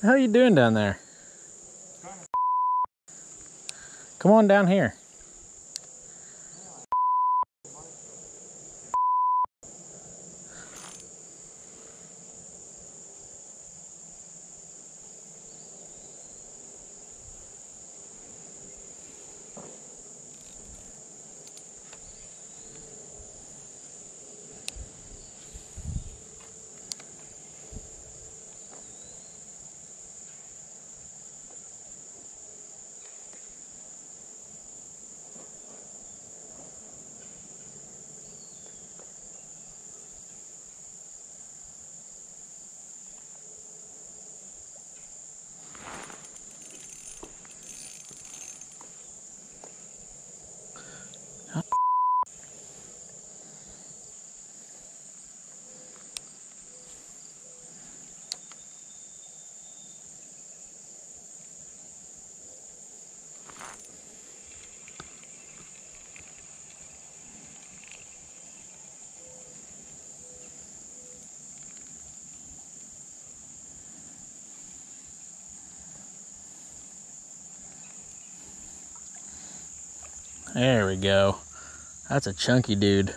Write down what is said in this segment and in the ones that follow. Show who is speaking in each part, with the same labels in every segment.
Speaker 1: the hell are you doing down there? Come on down here. There we go. That's a chunky dude.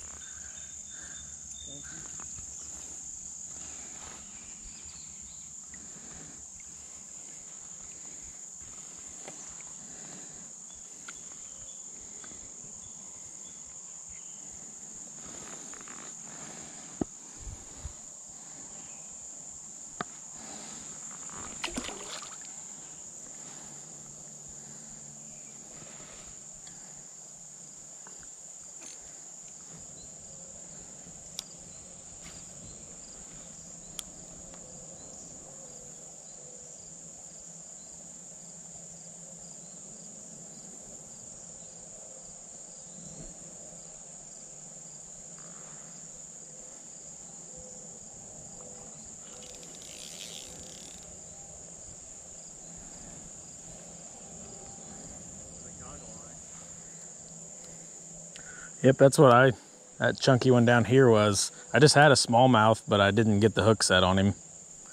Speaker 1: Yep, that's what that chunky one down here was. I just had a smallmouth, but I didn't get the hook set on him.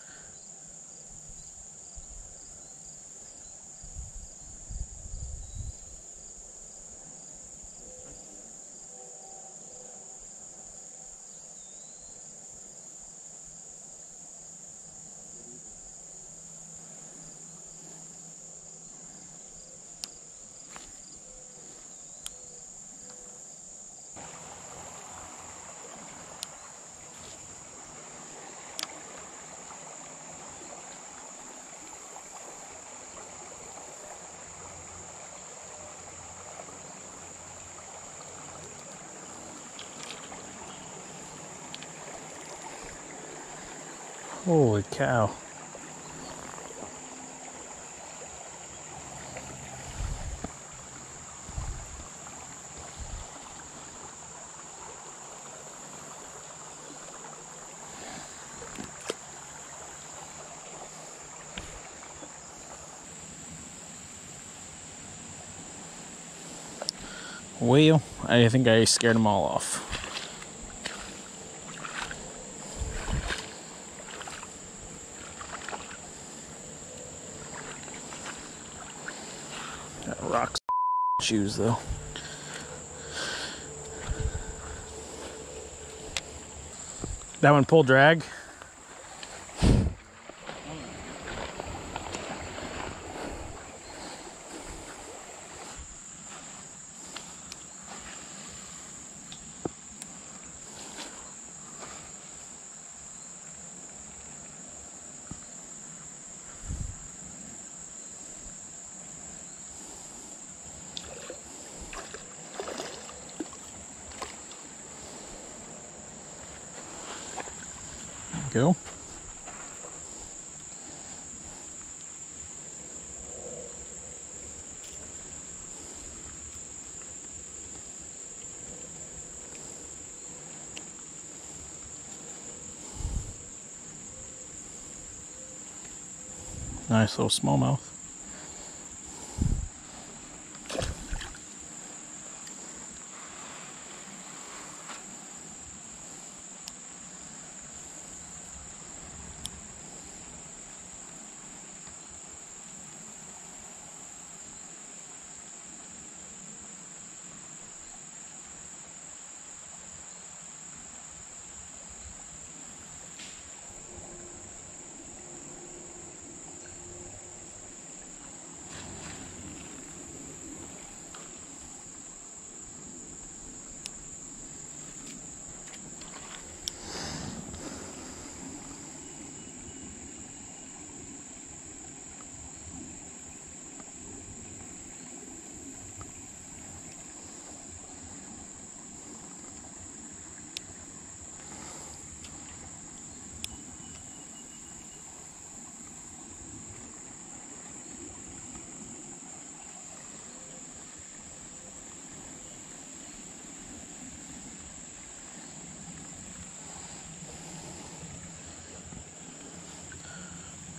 Speaker 1: Holy cow. Well, I think I scared them all off. Got rocks shoes though. That one pull drag. Go. Nice little smallmouth.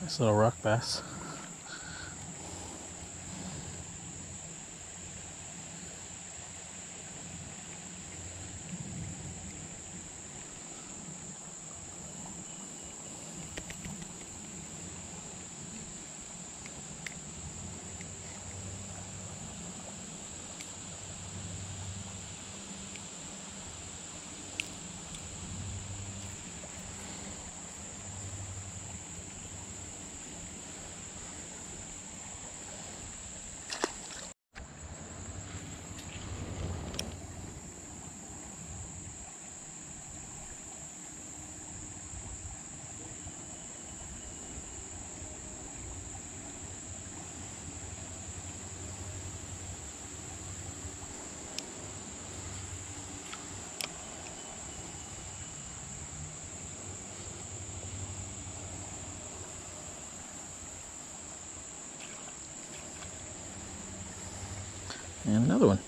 Speaker 1: Nice little rock bass. And another one.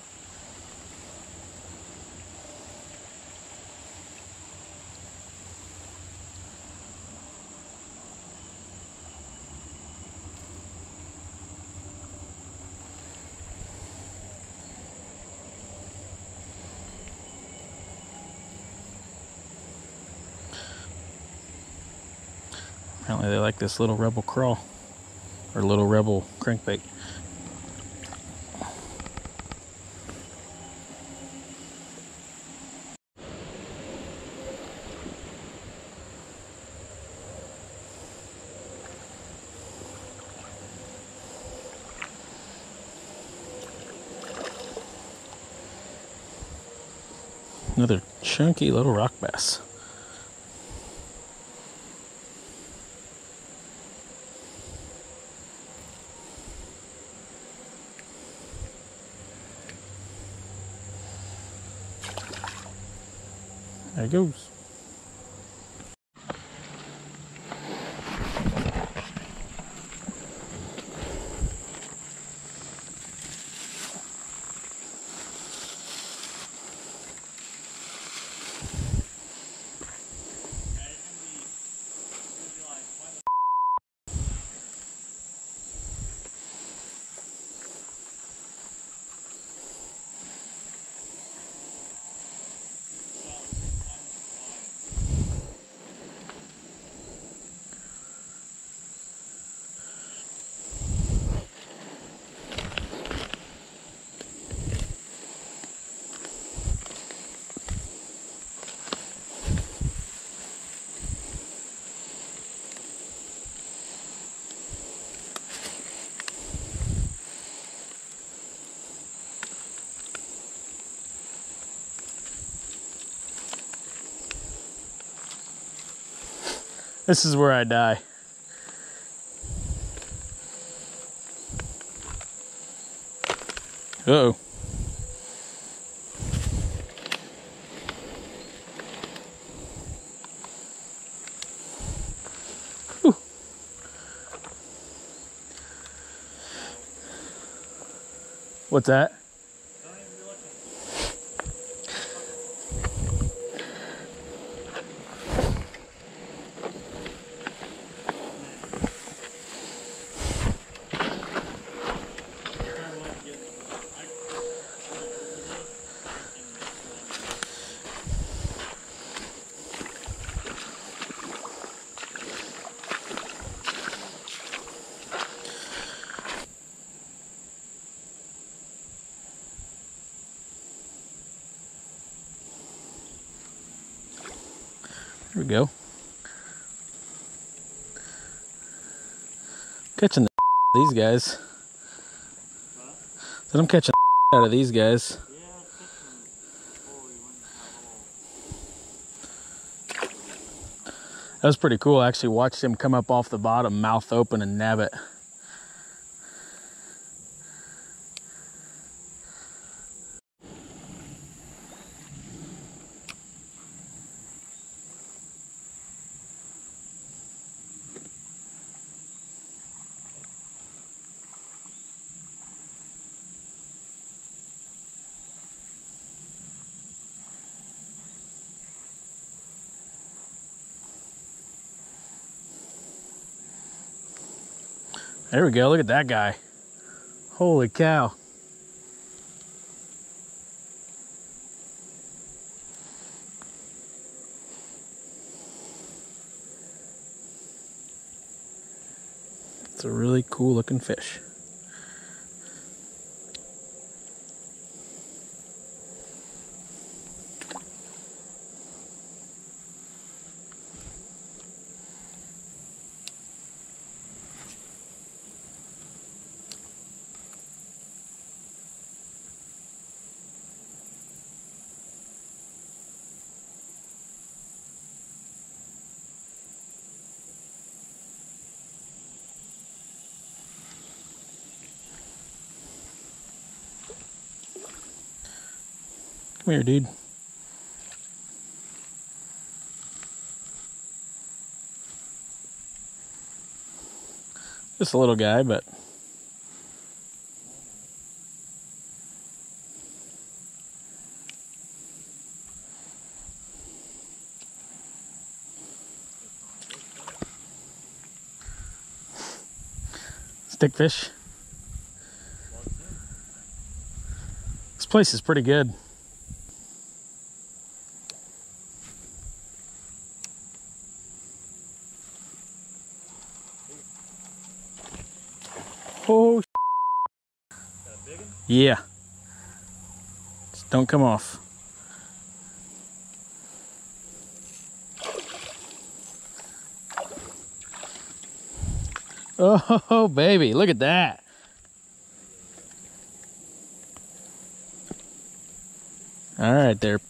Speaker 1: Apparently they like this little Rebel crawl, or little Rebel crankbait. Another chunky little rock bass. There he goes. This is where I die. Uh-oh. Whew. What's that? Here we go. Catching the these guys. But I'm catching out of these guys. That was pretty cool. I actually watched him come up off the bottom, mouth open, and nab it. There we go. Look at that guy. Holy cow. It's a really cool looking fish. Come here, dude. Just a little guy, but stickfish. This place is pretty good. Oh, yeah. Just don't come off. Oh, baby, look at that. All right, there.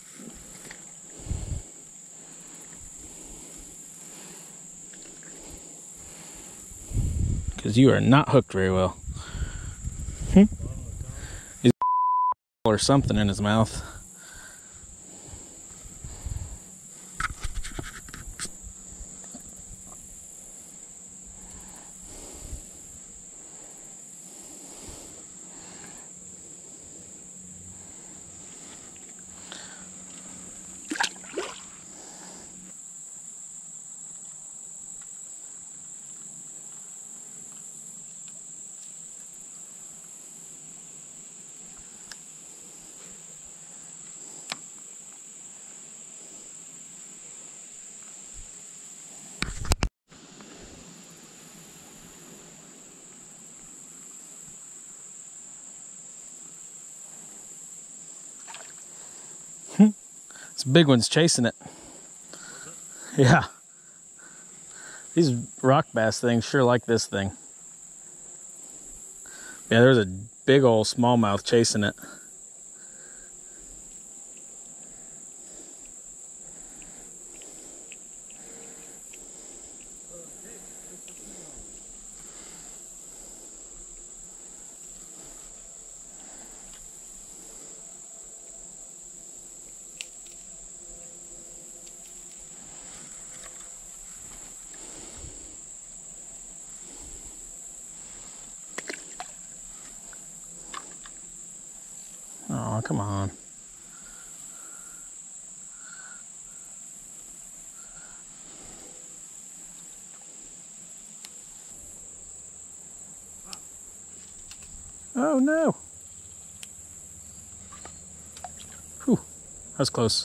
Speaker 1: Because you are not hooked very well. He's or something in his mouth. This big one's chasing it. Yeah. These rock bass things sure like this thing. Yeah, there's a big old smallmouth chasing it. Oh, come on. Oh no. Whew, that was close.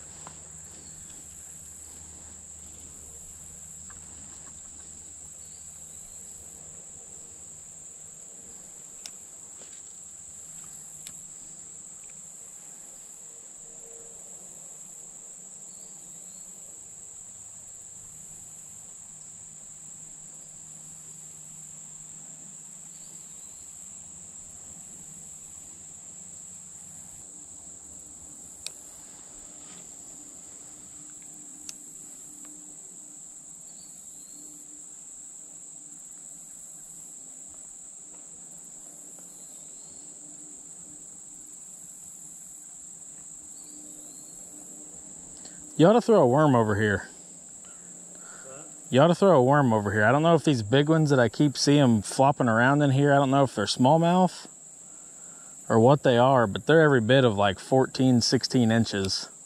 Speaker 1: You ought to throw a worm over here. You ought to throw a worm over here. I don't know if these big ones that I keep seeing flopping around in here, I don't know if they're smallmouth or what they are, but they're every bit of like 14, 16 inches.